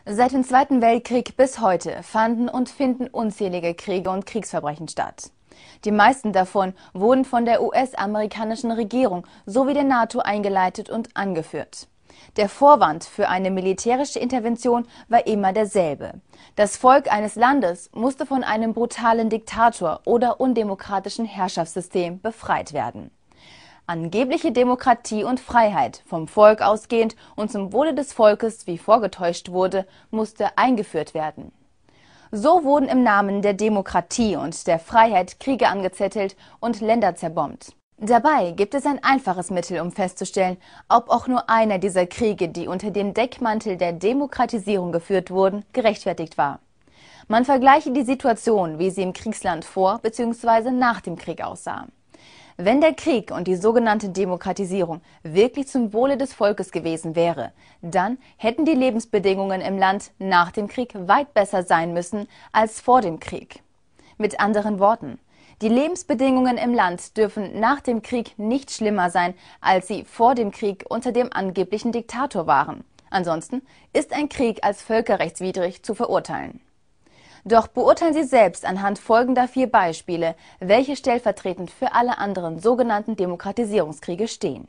Seit dem Zweiten Weltkrieg bis heute fanden und finden unzählige Kriege und Kriegsverbrechen statt. Die meisten davon wurden von der US-amerikanischen Regierung sowie der NATO eingeleitet und angeführt. Der Vorwand für eine militärische Intervention war immer derselbe. Das Volk eines Landes musste von einem brutalen Diktator oder undemokratischen Herrschaftssystem befreit werden. Angebliche Demokratie und Freiheit, vom Volk ausgehend und zum Wohle des Volkes, wie vorgetäuscht wurde, musste eingeführt werden. So wurden im Namen der Demokratie und der Freiheit Kriege angezettelt und Länder zerbombt. Dabei gibt es ein einfaches Mittel, um festzustellen, ob auch nur einer dieser Kriege, die unter dem Deckmantel der Demokratisierung geführt wurden, gerechtfertigt war. Man vergleiche die Situation, wie sie im Kriegsland vor bzw. nach dem Krieg aussah. Wenn der Krieg und die sogenannte Demokratisierung wirklich zum Wohle des Volkes gewesen wäre, dann hätten die Lebensbedingungen im Land nach dem Krieg weit besser sein müssen als vor dem Krieg. Mit anderen Worten, die Lebensbedingungen im Land dürfen nach dem Krieg nicht schlimmer sein, als sie vor dem Krieg unter dem angeblichen Diktator waren. Ansonsten ist ein Krieg als völkerrechtswidrig zu verurteilen. Doch beurteilen Sie selbst anhand folgender 4 Beispiele, welche stellvertretend für alle anderen sogenannten Demokratisierungskriege stehen.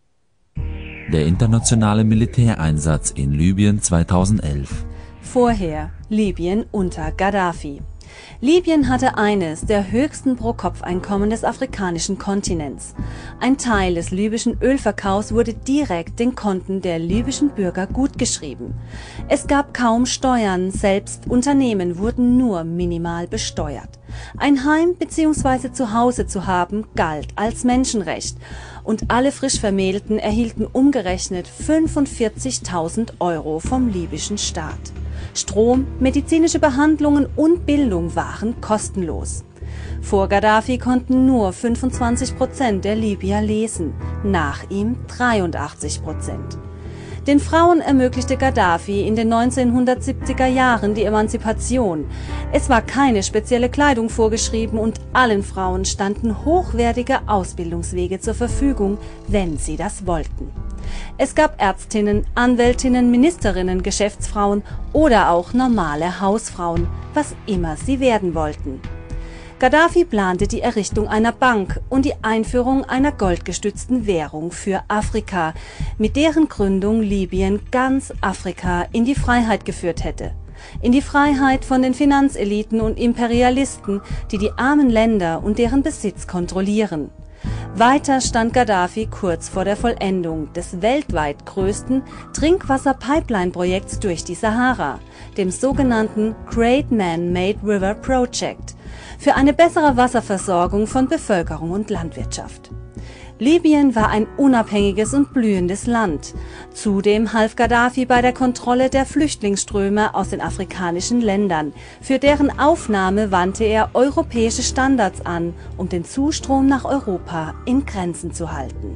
Der internationale Militäreinsatz in Libyen 2011. Vorher Libyen unter Gaddafi. Libyen hatte eines der höchsten Pro-Kopf-Einkommen des afrikanischen Kontinents. Ein Teil des libyschen Ölverkaufs wurde direkt den Konten der libyschen Bürger gutgeschrieben. Es gab kaum Steuern, selbst Unternehmen wurden nur minimal besteuert. Ein Heim bzw. Zuhause zu haben galt als Menschenrecht und alle Frischvermählten erhielten umgerechnet 45.000 € vom libyschen Staat. Strom, medizinische Behandlungen und Bildung waren kostenlos. Vor Gaddafi konnten nur 25% der Libyer lesen, nach ihm 83%. Den Frauen ermöglichte Gaddafi in den 1970er Jahren die Emanzipation. Es war keine spezielle Kleidung vorgeschrieben und allen Frauen standen hochwertige Ausbildungswege zur Verfügung, wenn sie das wollten. Es gab Ärztinnen, Anwältinnen, Ministerinnen, Geschäftsfrauen oder auch normale Hausfrauen, was immer sie werden wollten. Gaddafi plante die Errichtung einer Bank und die Einführung einer goldgestützten Währung für Afrika, mit deren Gründung Libyen ganz Afrika in die Freiheit geführt hätte. In die Freiheit von den Finanzeliten und Imperialisten, die die armen Länder und deren Besitz kontrollieren. Weiter stand Gaddafi kurz vor der Vollendung des weltweit größten Trinkwasser-Pipeline-Projekts durch die Sahara, dem sogenannten Great Man-Made River Project, für eine bessere Wasserversorgung von Bevölkerung und Landwirtschaft. Libyen war ein unabhängiges und blühendes Land. Zudem half Gaddafi bei der Kontrolle der Flüchtlingsströme aus den afrikanischen Ländern. Für deren Aufnahme wandte er europäische Standards an, um den Zustrom nach Europa in Grenzen zu halten.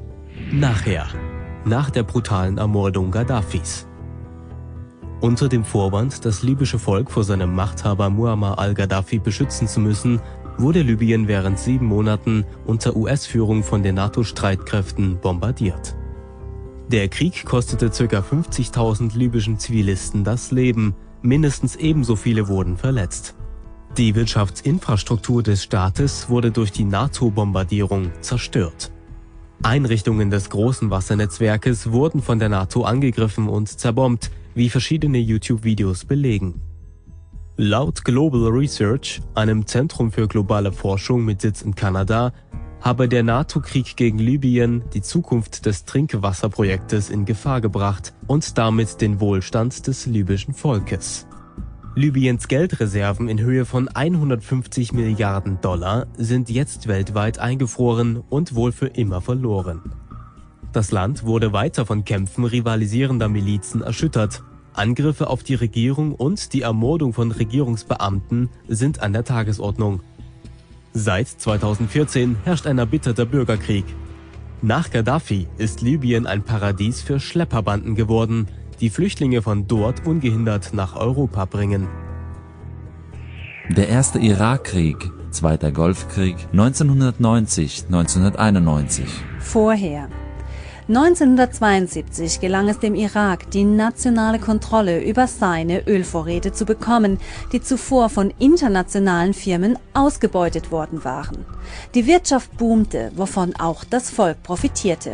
Nach der brutalen Ermordung Gaddafis. Unter dem Vorwand, das libysche Volk vor seinem Machthaber Muammar al-Gaddafi beschützen zu müssen, wurde Libyen während 7 Monaten unter US-Führung von den NATO-Streitkräften bombardiert. Der Krieg kostete ca. 50.000 libyschen Zivilisten das Leben, mindestens ebenso viele wurden verletzt. Die Wirtschaftsinfrastruktur des Staates wurde durch die NATO-Bombardierung zerstört. Einrichtungen des großen Wassernetzwerkes wurden von der NATO angegriffen und zerbombt, wie verschiedene YouTube-Videos belegen. Laut Global Research, einem Zentrum für globale Forschung mit Sitz in Kanada, habe der NATO-Krieg gegen Libyen die Zukunft des Trinkwasserprojektes in Gefahr gebracht und damit den Wohlstand des libyschen Volkes. Libyens Geldreserven in Höhe von 150 Milliarden $ sind jetzt weltweit eingefroren und wohl für immer verloren. Das Land wurde weiter von Kämpfen rivalisierender Milizen erschüttert. Angriffe auf die Regierung und die Ermordung von Regierungsbeamten sind an der Tagesordnung. Seit 2014 herrscht ein erbitterter Bürgerkrieg. Nach Gaddafi ist Libyen ein Paradies für Schlepperbanden geworden, die Flüchtlinge von dort ungehindert nach Europa bringen. Der erste Irakkrieg, Zweiter Golfkrieg 1990-1991. Vorher 1972 gelang es dem Irak, die nationale Kontrolle über seine Ölvorräte zu bekommen, die zuvor von internationalen Firmen ausgebeutet worden waren. Die Wirtschaft boomte, wovon auch das Volk profitierte.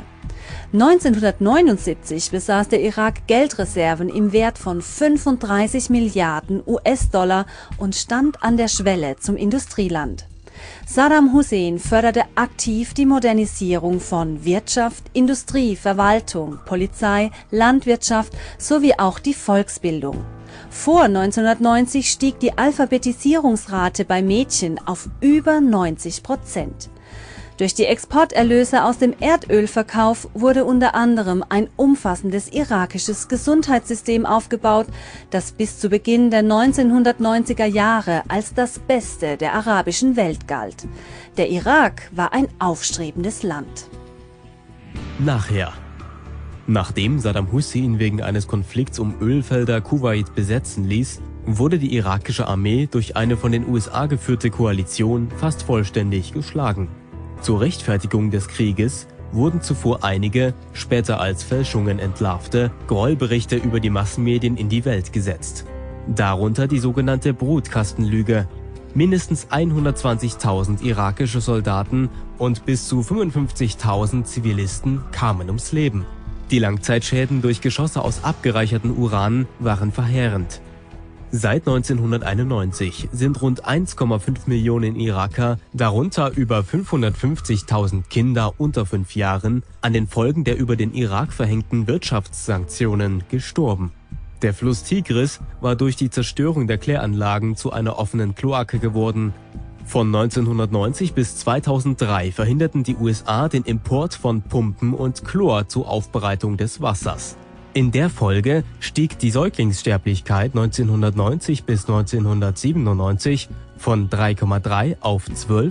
1979 besaß der Irak Geldreserven im Wert von 35 Milliarden US-Dollar und stand an der Schwelle zum Industrieland. Saddam Hussein förderte aktiv die Modernisierung von Wirtschaft, Industrie, Verwaltung, Polizei, Landwirtschaft sowie auch die Volksbildung. Vor 1990 stieg die Alphabetisierungsrate bei Mädchen auf über 90%. Durch die Exporterlöse aus dem Erdölverkauf wurde unter anderem ein umfassendes irakisches Gesundheitssystem aufgebaut, das bis zu Beginn der 1990er Jahre als das Beste der arabischen Welt galt. Der Irak war ein aufstrebendes Land. Nachher. Nachdem Saddam Hussein wegen eines Konflikts um Ölfelder Kuwait besetzen ließ, wurde die irakische Armee durch eine von den USA geführte Koalition fast vollständig geschlagen. Zur Rechtfertigung des Krieges wurden zuvor einige, später als Fälschungen entlarvte, Gräuelberichte über die Massenmedien in die Welt gesetzt. Darunter die sogenannte Brutkastenlüge. Mindestens 120.000 irakische Soldaten und bis zu 55.000 Zivilisten kamen ums Leben. Die Langzeitschäden durch Geschosse aus abgereichertem Uran waren verheerend. Seit 1991 sind rund 1,5 Millionen Iraker, darunter über 550.000 Kinder unter 5 Jahren, an den Folgen der über den Irak verhängten Wirtschaftssanktionen gestorben. Der Fluss Tigris war durch die Zerstörung der Kläranlagen zu einer offenen Kloake geworden. Von 1990 bis 2003 verhinderten die USA den Import von Pumpen und Chlor zur Aufbereitung des Wassers. In der Folge stieg die Säuglingssterblichkeit 1990 bis 1997 von 3,3 auf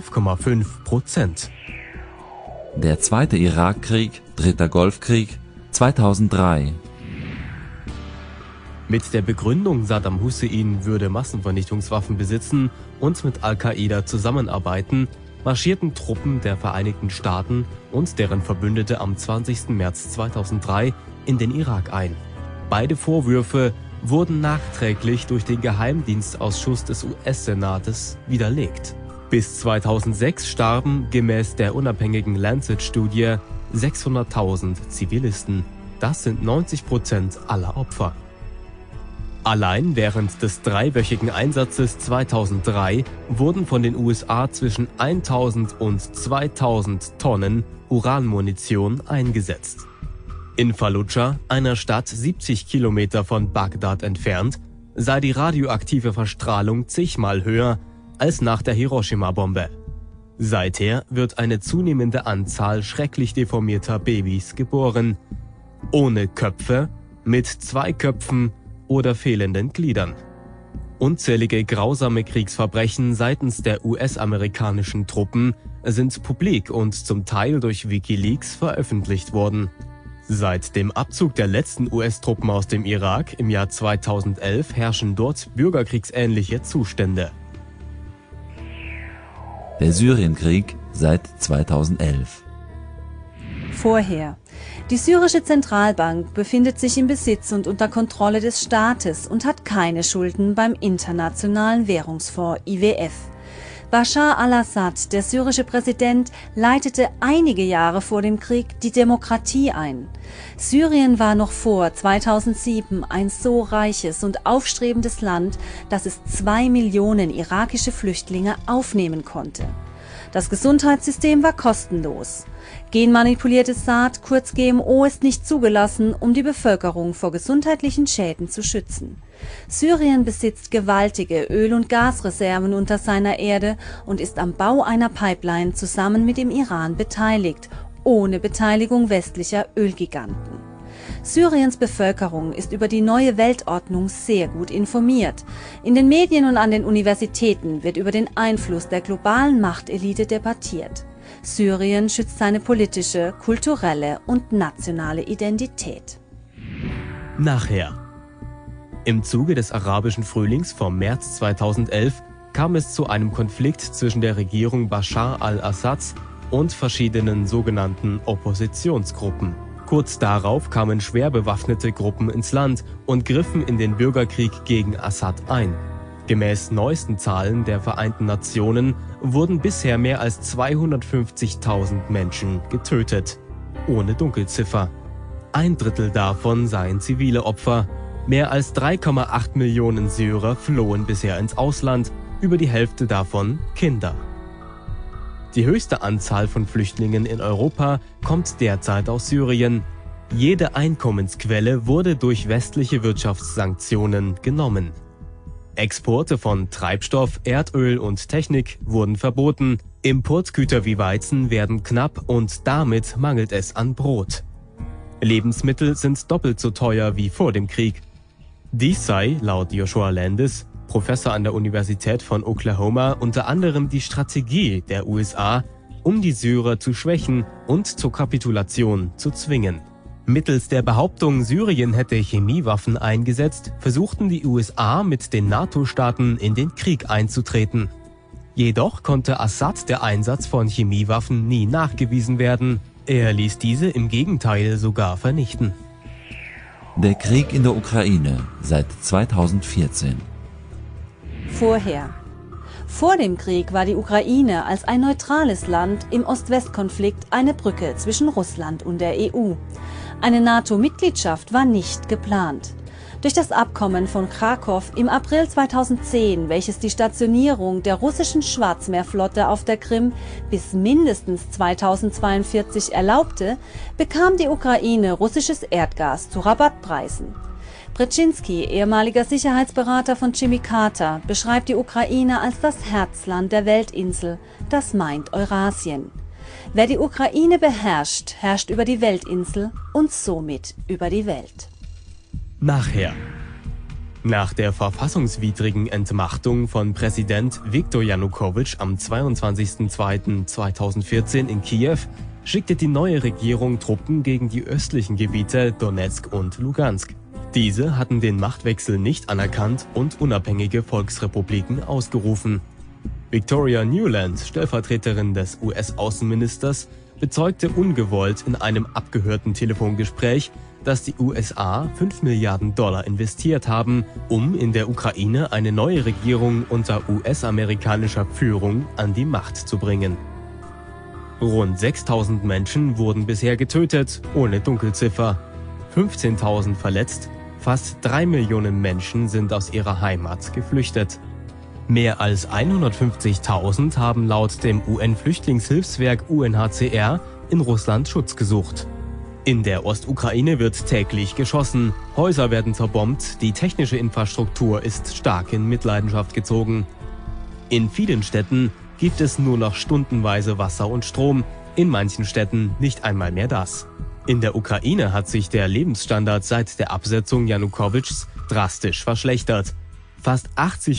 12,5%. Der zweite Irakkrieg, dritter Golfkrieg, 2003. Mit der Begründung, Saddam Hussein würde Massenvernichtungswaffen besitzen und mit Al-Qaida zusammenarbeiten, marschierten Truppen der Vereinigten Staaten und deren Verbündete am 20. März 2003 in den Irak ein. Beide Vorwürfe wurden nachträglich durch den Geheimdienstausschuss des US-Senates widerlegt. Bis 2006 starben gemäß der unabhängigen Lancet-Studie 600.000 Zivilisten. Das sind 90% aller Opfer. Allein während des 3-wöchigen Einsatzes 2003 wurden von den USA zwischen 1.000 und 2.000 Tonnen Uranmunition eingesetzt. In Fallujah, einer Stadt 70 Kilometer von Bagdad entfernt, sei die radioaktive Verstrahlung zigmal höher als nach der Hiroshima-Bombe. Seither wird eine zunehmende Anzahl schrecklich deformierter Babys geboren. Ohne Köpfe, mit 2 Köpfen oder fehlenden Gliedern. Unzählige grausame Kriegsverbrechen seitens der US-amerikanischen Truppen sind publik und zum Teil durch WikiLeaks veröffentlicht worden. Seit dem Abzug der letzten US-Truppen aus dem Irak im Jahr 2011 herrschen dort bürgerkriegsähnliche Zustände. Der Syrienkrieg seit 2011. Vorher. Die syrische Zentralbank befindet sich im Besitz und unter Kontrolle des Staates und hat keine Schulden beim Internationalen Währungsfonds IWF. Bashar al-Assad, der syrische Präsident, leitete einige Jahre vor dem Krieg die Demokratie ein. Syrien war noch vor 2007 ein so reiches und aufstrebendes Land, dass es 2 Millionen irakische Flüchtlinge aufnehmen konnte. Das Gesundheitssystem war kostenlos. Genmanipuliertes Saat, kurz GMO, ist nicht zugelassen, um die Bevölkerung vor gesundheitlichen Schäden zu schützen. Syrien besitzt gewaltige Öl- und Gasreserven unter seiner Erde und ist am Bau einer Pipeline zusammen mit dem Iran beteiligt, ohne Beteiligung westlicher Ölgiganten. Syriens Bevölkerung ist über die neue Weltordnung sehr gut informiert. In den Medien und an den Universitäten wird über den Einfluss der globalen Machtelite debattiert. Syrien schützt seine politische, kulturelle und nationale Identität. Nachher. Im Zuge des arabischen Frühlings vom März 2011 kam es zu einem Konflikt zwischen der Regierung Bashar al-Assads und verschiedenen sogenannten Oppositionsgruppen. Kurz darauf kamen schwer bewaffnete Gruppen ins Land und griffen in den Bürgerkrieg gegen Assad ein. Gemäß neuesten Zahlen der Vereinten Nationen wurden bisher mehr als 250.000 Menschen getötet, ohne Dunkelziffer. 1/3 davon seien zivile Opfer. Mehr als 3,8 Millionen Syrer flohen bisher ins Ausland, über die Hälfte davon Kinder. Die höchste Anzahl von Flüchtlingen in Europa kommt derzeit aus Syrien. Jede Einkommensquelle wurde durch westliche Wirtschaftssanktionen genommen. Exporte von Treibstoff, Erdöl und Technik wurden verboten. Importgüter wie Weizen werden knapp und damit mangelt es an Brot. Lebensmittel sind doppelt so teuer wie vor dem Krieg. Dies sei, laut Joshua Landis, Professor an der Universität von Oklahoma, unter anderem die Strategie der USA, um die Syrer zu schwächen und zur Kapitulation zu zwingen. Mittels der Behauptung, Syrien hätte Chemiewaffen eingesetzt, versuchten die USA mit den NATO-Staaten in den Krieg einzutreten. Jedoch konnte Assad der Einsatz von Chemiewaffen nie nachgewiesen werden. Er ließ diese im Gegenteil sogar vernichten. Der Krieg in der Ukraine seit 2014. Vorher. Vor dem Krieg war die Ukraine als ein neutrales Land im Ost-West-Konflikt eine Brücke zwischen Russland und der EU. Eine NATO-Mitgliedschaft war nicht geplant. Durch das Abkommen von Krakow im April 2010, welches die Stationierung der russischen Schwarzmeerflotte auf der Krim bis mindestens 2042 erlaubte, bekam die Ukraine russisches Erdgas zu Rabattpreisen. Brzezinski, ehemaliger Sicherheitsberater von Jimmy Carter, beschreibt die Ukraine als das Herzland der Weltinsel, das meint Eurasien. Wer die Ukraine beherrscht, herrscht über die Weltinsel und somit über die Welt. Nachher. Nach der verfassungswidrigen Entmachtung von Präsident Viktor Janukowitsch am 22.02.2014 in Kiew schickte die neue Regierung Truppen gegen die östlichen Gebiete Donezk und Lugansk. Diese hatten den Machtwechsel nicht anerkannt und unabhängige Volksrepubliken ausgerufen. Victoria Nuland, Stellvertreterin des US-Außenministers, bezeugte ungewollt in einem abgehörten Telefongespräch, dass die USA $5 Milliarden investiert haben, um in der Ukraine eine neue Regierung unter US-amerikanischer Führung an die Macht zu bringen. Rund 6.000 Menschen wurden bisher getötet, ohne Dunkelziffer. 15.000 verletzt, fast 3 Millionen Menschen sind aus ihrer Heimat geflüchtet. Mehr als 150.000 haben laut dem UN-Flüchtlingshilfswerk UNHCR in Russland Schutz gesucht. In der Ostukraine wird täglich geschossen, Häuser werden zerbombt, die technische Infrastruktur ist stark in Mitleidenschaft gezogen. In vielen Städten gibt es nur noch stundenweise Wasser und Strom, in manchen Städten nicht einmal mehr das. In der Ukraine hat sich der Lebensstandard seit der Absetzung Janukowitschs drastisch verschlechtert. Fast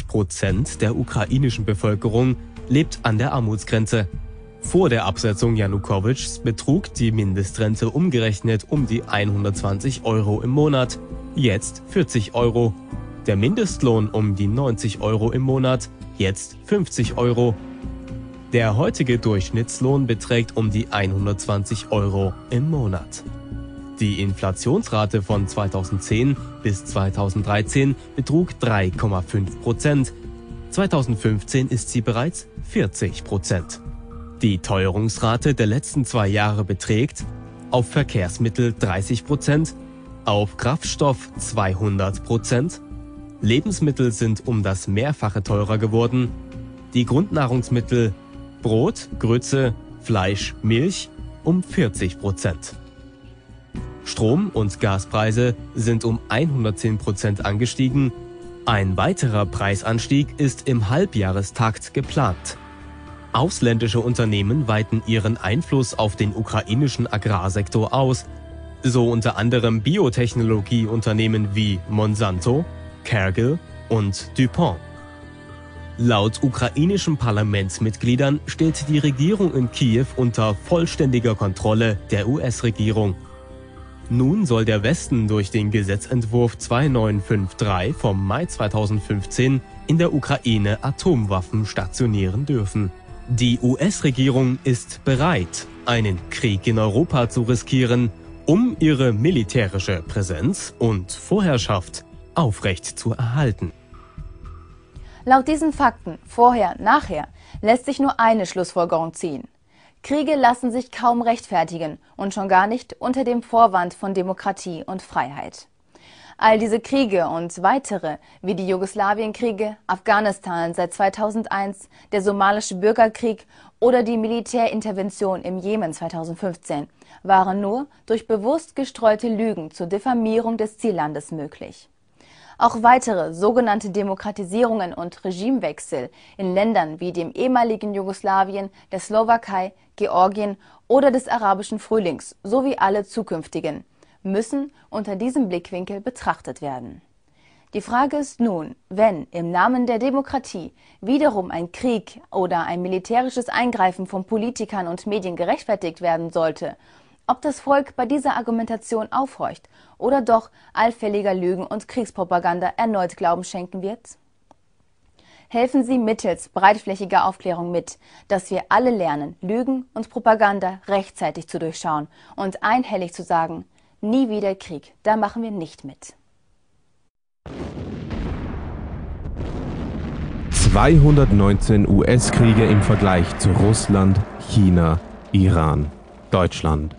80% der ukrainischen Bevölkerung lebt an der Armutsgrenze. Vor der Absetzung Janukowitschs betrug die Mindestrente umgerechnet um die 120 € im Monat, jetzt 40 €. Der Mindestlohn um die 90 € im Monat, jetzt 50 €. Der heutige Durchschnittslohn beträgt um die 120 € im Monat. Die Inflationsrate von 2010 bis 2013 betrug 3,5%. 2015 ist sie bereits 40%. Die Teuerungsrate der letzten 2 Jahre beträgt auf Verkehrsmittel 30%, auf Kraftstoff 200%, Lebensmittel sind um das Mehrfache teurer geworden, die Grundnahrungsmittel Brot, Grütze, Fleisch, Milch um 40%. Strom- und Gaspreise sind um 110% angestiegen. Ein weiterer Preisanstieg ist im Halbjahrestakt geplant. Ausländische Unternehmen weiten ihren Einfluss auf den ukrainischen Agrarsektor aus, so unter anderem Biotechnologieunternehmen wie Monsanto, Cargill und DuPont. Laut ukrainischen Parlamentsmitgliedern steht die Regierung in Kiew unter vollständiger Kontrolle der US-Regierung. Nun soll der Westen durch den Gesetzentwurf 2953 vom Mai 2015 in der Ukraine Atomwaffen stationieren dürfen. Die US-Regierung ist bereit, einen Krieg in Europa zu riskieren, um ihre militärische Präsenz und Vorherrschaft aufrecht zu erhalten. Laut diesen Fakten, vorher, nachher, lässt sich nur eine Schlussfolgerung ziehen. Kriege lassen sich kaum rechtfertigen und schon gar nicht unter dem Vorwand von Demokratie und Freiheit. All diese Kriege und weitere, wie die Jugoslawienkriege, Afghanistan seit 2001, der somalische Bürgerkrieg oder die Militärintervention im Jemen 2015, waren nur durch bewusst gestreute Lügen zur Diffamierung des Ziellandes möglich. Auch weitere sogenannte Demokratisierungen und Regimewechsel in Ländern wie dem ehemaligen Jugoslawien, der Slowakei, Georgien oder des arabischen Frühlings sowie alle zukünftigen müssen unter diesem Blickwinkel betrachtet werden. Die Frage ist nun, wenn im Namen der Demokratie wiederum ein Krieg oder ein militärisches Eingreifen von Politikern und Medien gerechtfertigt werden sollte, ob das Volk bei dieser Argumentation aufhorcht oder doch allfälliger Lügen und Kriegspropaganda erneut Glauben schenken wird? Helfen Sie mittels breitflächiger Aufklärung mit, dass wir alle lernen, Lügen und Propaganda rechtzeitig zu durchschauen und einhellig zu sagen, nie wieder Krieg, da machen wir nicht mit. 219 US-Kriege im Vergleich zu Russland, China, Iran, Deutschland.